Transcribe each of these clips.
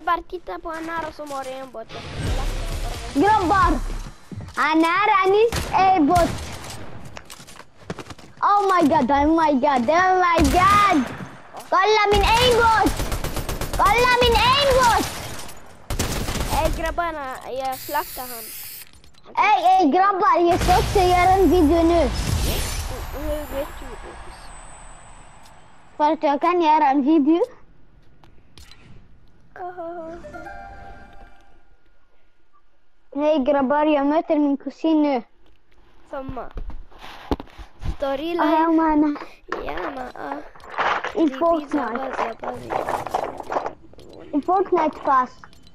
partita può andare su Morembo. جربار انا رانيس اي بوت. او ماي جاد او ماي جاد او ماي جاد. طلع من اي بوت. طلع من اي بوت. Grabbarna, jag slaktar han. Ey grabbar, jag ska också göra en video nu. Hur vet du det? För att jag kan göra en video. Hej grabbar, jag möter min kusin nu. Samma. Storyline. Ja man. Ja man. I Fortnite. I Fortnite pass.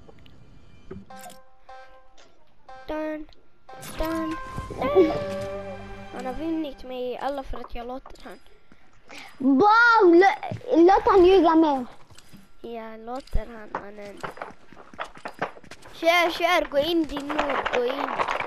Dun, dun, dun. Han har vunnit mig alla för att jag låter han. Wow, låt han ljuga med. Jag låter han mannen. Kör, gå in din nord, gå in.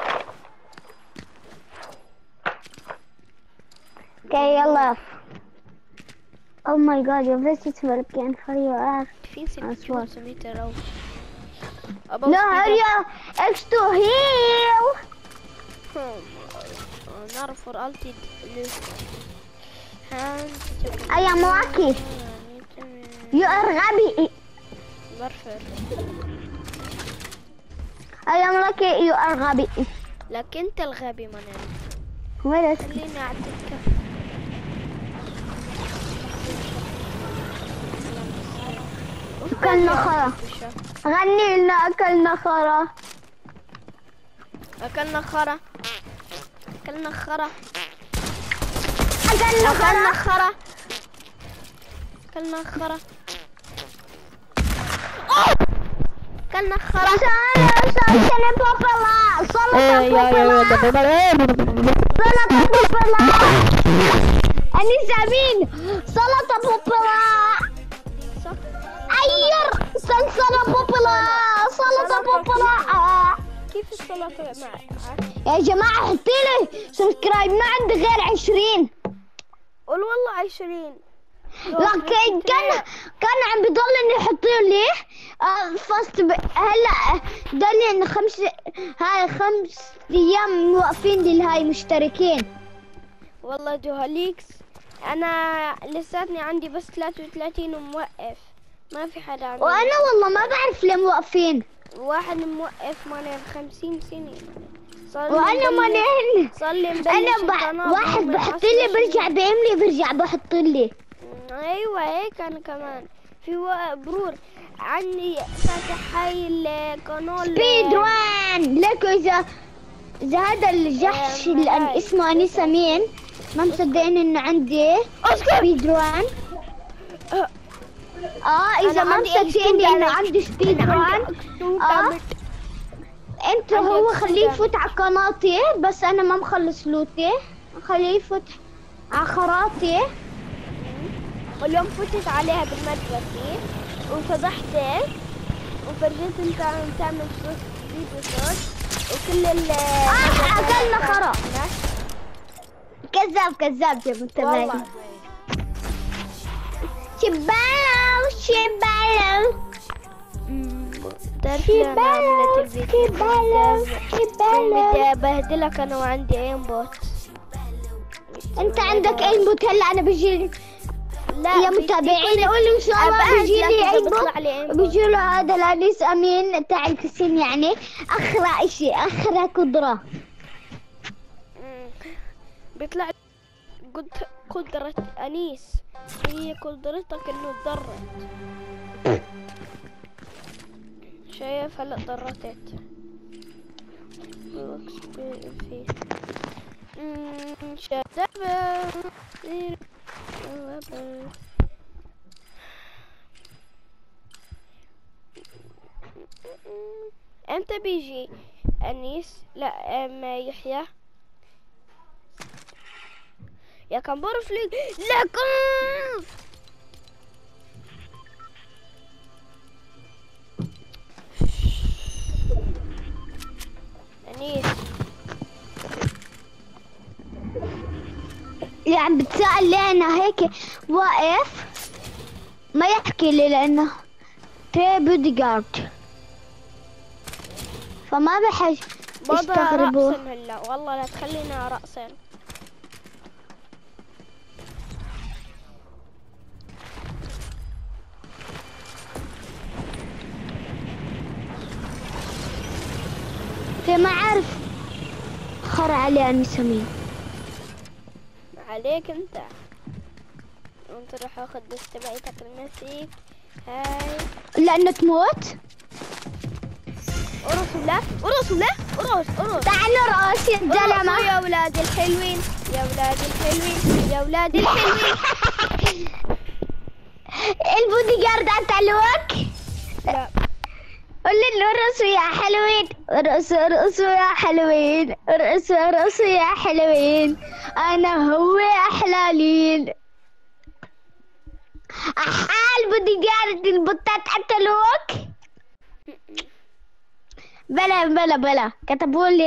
Okej, yalla. Oh my god, jag vet inte vilken färg jag är. Det finns en person som heter Rose. Nu hör jag extra heal. Nara får alltid luft. Jag är Maki. Jag är غبي. Varför? Jag är Maki, jag är غبي. لكن انت الغبي mannen. وين؟ خليني اعطيك. أكلنا خرا. غني لنا أكلنا خرا. أكلنا خرا. أكلنا خرا. أكلنا خرا. خرا. أكلنا خرا. أكلنا خرا. سلطة بوبلا. سلطة بوبلا. سلطة بوبلا. أني سامين. سلطة بوبلا. أير سلطة بوبلا. سلطة بوبلا. كيف السلطة معك؟ يا جماعة حطيلي سبسكرايب، ما عندي غير 20. قول والله 20. لكن كان عم بيضلني يحطيلي فاست هلا ضلني ان 5 ايام موقفين لي هاي مشتركين. والله دوهاليكس انا لساتني عندي بس 33 وموقف، ما في حدا عنده. وانا والله ما بعرف ليه موقفين. واحد موقف ماني 50 سنة. وانا ماني صار لي انا واحد بحط لي برجع بيملي برجع بحط لي. ايوه هيك انا كمان في برور عني فاتح هاي القناه سبيد ران. ليكو اذا هذا الجحش اللي اسمه انيسة مين ما مصدقين انه عندي سبيد ران. اذا ما مصدقين انه عندي سبيد ران انت هو خليه يفوت على قناتي، بس انا ما مخلص لوتي، خليه يفوت على خراطي. واليوم فتت عليها بالمدرسة وفضحتك وفرجيت انت عم تعمل فيديو صوت وكل اكلنا خرا. كذاب يا متابعين. شبالو بدي ابهدلك انا وعندي ايمبوت. انت عندك ايمبوت؟ هلا انا بجي. لا يا متابعين قولوا ان شاء الله بيجي لي ايمبوت، بيجي له هذا الانيس امين تاع الكسين، يعني اخرى اشي، اخرى قدرة بيطلع قدرة انيس، هي قدرتك انه تضرت. شايف هلا ضرتت. امتى بيجي انيس؟ لا ما يحيى يا كان برفلق. لا كنف انيس يعني بتسأل ليه انا هيك واقف ما يحكي لي، لانه في بودي جارد، فما بحاج يستغربوا. رأسن هلا والله لا تخلينا رأسن. في ما عارف خر علي أني سمين. عليك انت راح اخذ بس تبعيتك المسيك هاي لأنه تموت. ارقص ولا ارقص ولا ارقص. تعالوا رقص يا زلمة. يا ولاد الحلوين يا ولاد الحلوين يا ولاد الحلوين. البودي جارد قتلوك؟ لا قول لي ارقصوا يا حلوين، ارقصوا ارقصوا يا حلوين، ارقصوا ارقصوا يا حلوين، انا هو احلالين. احال بودي جارد البطات قتلوك؟ بلا كتبوا لي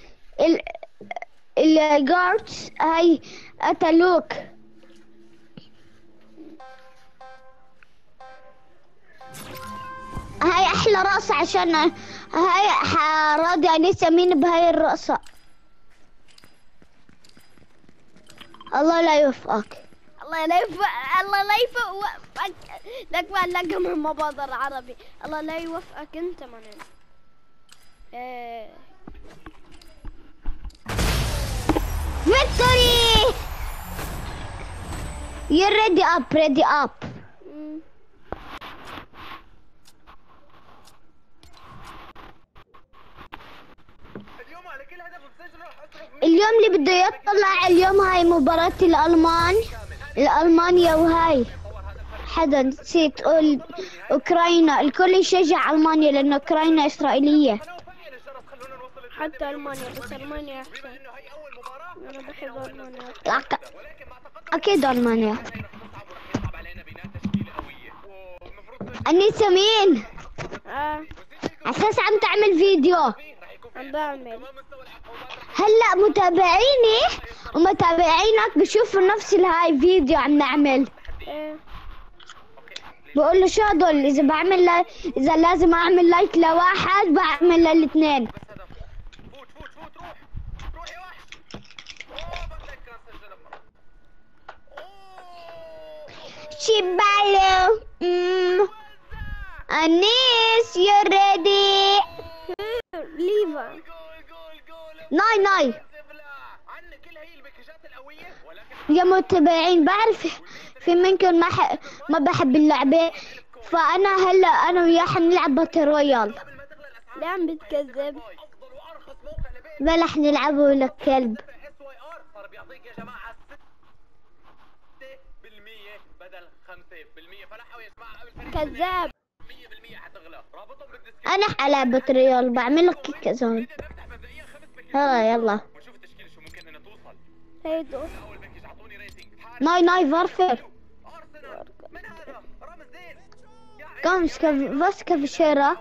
الجاردز هاي قتلوك. هاي احلى رقصة عشان هاي راضي انيسة مين بهاي الرقصة. الله لا يوفقك. الله لا يوفق الله لا يوفقك لك ما لك ما بقدر عربي. الله لا يوفقك انت منين. Victory! You're ready up. اليوم اللي بده يطلع اليوم هاي مباراة الألمانيا وهاي حدا نسيت اقول اوكرانيا. الكل يشجع المانيا لانه اوكرانيا اسرائيلية. حتى المانيا بس المانيا احسن. انا بحب المانيا. اكيد المانيا. انيسة مين؟ اساس عم تعمل فيديو. عم بعمل. هلا متابعيني ومتابعينك بشوفوا نفس الهاي فيديو عم نعمل. بقول له شو هدول، اذا بعمل اذا لازم اعمل لايك لواحد بعمل للاثنين. شبالو انيس يو ريدي ليفا ناي يا متابعين. بعرف في منكم ما بحب اللعبة، فأنا هلا أنا وياه حنلعب باتل رويال. ليه عم بتكذب؟ بلا حنلعبه لك كلب. كذاب. أنا حلعب باتل رويال بعمل لك كيك زون. يلا هيدو ناي فارفر كمش بس كفشيرة.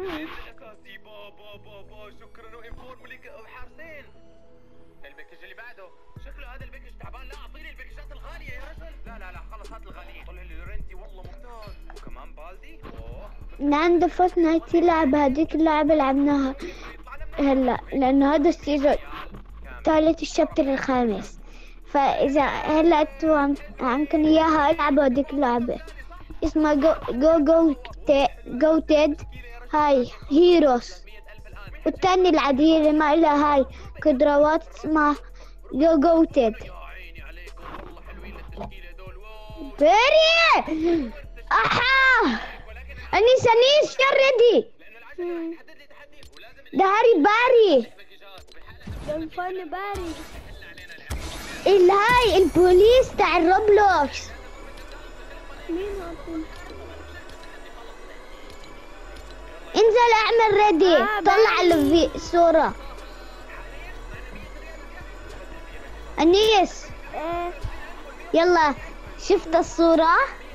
الباكج اللي بعده شكله هذا الباكج تعبان. لا اعطيني الباكجات الغالية يا رجل. لا خلص هات الغاليين. طلع لي لورنتي والله ممتاز وكمان بالدي. من عند فورتنايت يلعب هذيك اللعبة لعبناها هلا لأنه هذا السيزون ثالث الشابتر الخامس، فإذا هلا انتوا عمكن إياها العبوا هذيك اللعبة اسمها جو تيد هاي هيروز، والتاني العادية اللي ما إلها هاي قدرات اسمها جو تيد. بيري أحا أنيس يا ريدي. ده هاري باري جنفان باري الهاي البوليس تاع الروبلوكس. مين هذا؟ انزل اعمل ريدي. طلع الصورة انيس. يلا شفت الصورة؟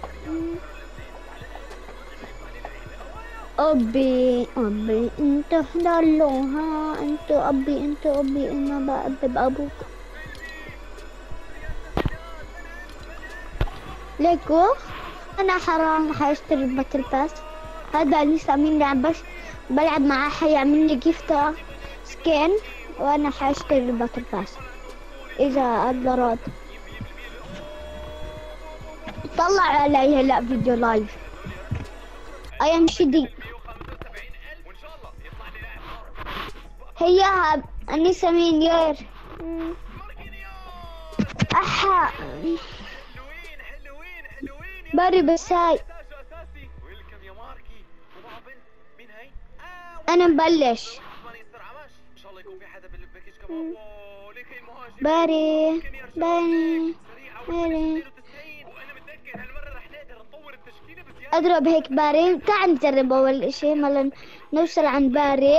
أبي انت حلالوها. انت أبي انا بأدب أبوك. ليكو انا حرام حاشتري الباتل باس هذا لسه مين عم بس بلعب معاه حيعمل لي جيفت سكين وانا حاشتري الباتل باس اذا اقدر. طلع علي هلا فيديو لايف اي ام سي دي. هي انيسة مين يير احا باري بس هاي انا مبلش باري باري باري اضرب هيك باري. تعال نجرب اول اشي مالا نوصل عند باري.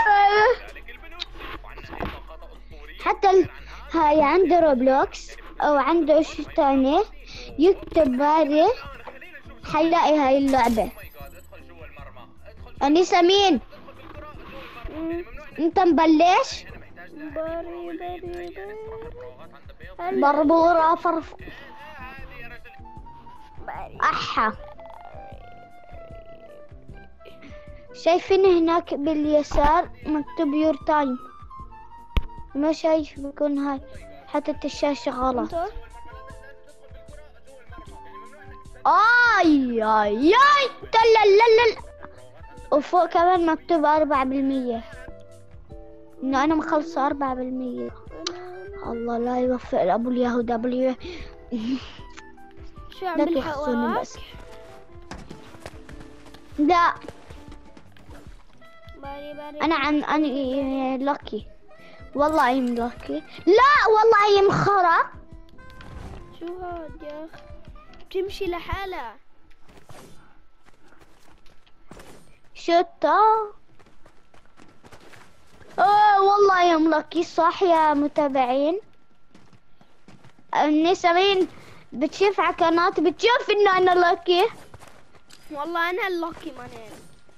حتى هاي عنده روبلوكس او عنده اشي تاني يكتب باري حيلاقي هاي اللعبة. انيسة مين انت مبلش؟ بربورة فرف احا. شايفين هناك باليسار مكتوب يور تايم. ما شايف بكون هاي حطت الشاشة غلط. اي اي اي تلل. وفوق كمان مكتوب 4%. انه انا مخلصة 4%. الله لا يوفق ابو اليهود ابو اليهود. شو عم لا بلحق توخصوني وراك؟ بس. لا باري انا اني لاكي. والله ايم لاكي. لا والله ايم خرا. شو هاد يا اخ بتمشي لحالها. شتا والله ايم لاكي صح يا متابعين. الناس مين بتشوف على قناة بتشوف انه انا لاكي. والله انا اللوكي مانين.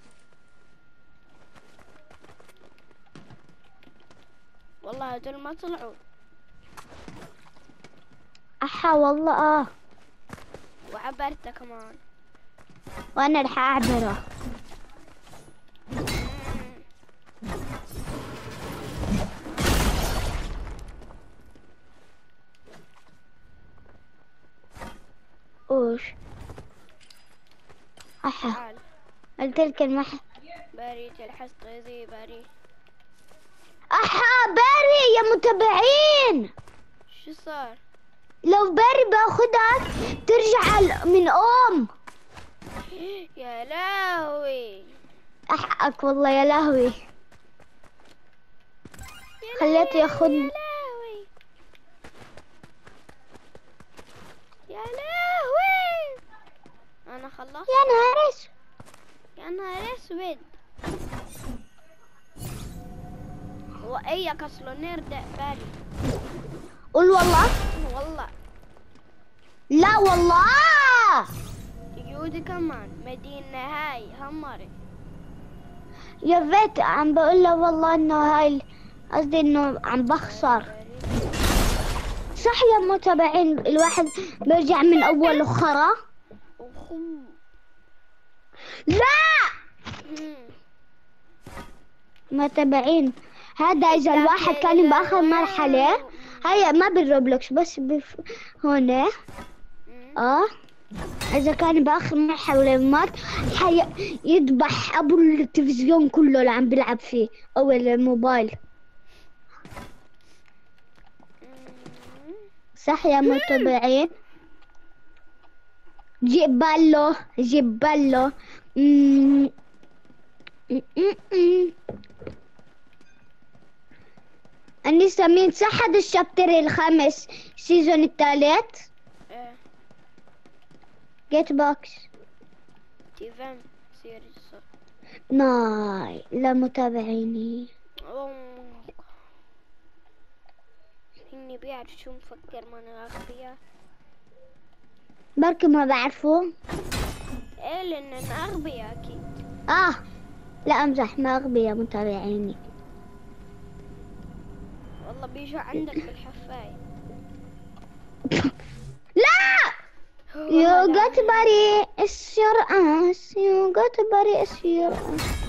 والله هدول ما طلعوا. احا والله وعبرته كمان. وانا رح اعبره. اوش احا تعال قلت لك باري تلحس غيظي باري. احا باري يا متابعين شو صار؟ لو باري باخدك ترجع من يا لهوي. احقك والله يا لهوي. خليته ياخدني. يا لهوي يا لهوي. انا خلصت. يا نهار اسود. يا نهار اسود. واي كسلونير ده بالي. قول والله. والله لا والله يودي كمان مدينة هاي همري. يا بيت عم بقول له والله انه هاي قصدي انه عم بخسر. صح يا متابعين الواحد بيرجع من اول خرا. لا متابعين هذا اذا الواحد كان باخر مرحلة. هيا ما بالروبلوكس بس هون اذا كان باخر مرحلة مات يذبح ابو التلفزيون كله اللي عم بيلعب فيه او الموبايل. صح يا متابعين. جيب بالو أنيسة مين صح هذا الشابتر الخامس سيزون الثالث. جيت بوكس تيفن سيريس ناي لمتابعيني. إني بيعرف شو مفكر من أغبياء. بركي ما بعرفوا. إيه لأننا أغبياء أكيد. لا أمزح ما أغبياء متابعيني. والله بيجوا عندك بالحفاية. لا You got to bury is your ass. You got to bury is your ass.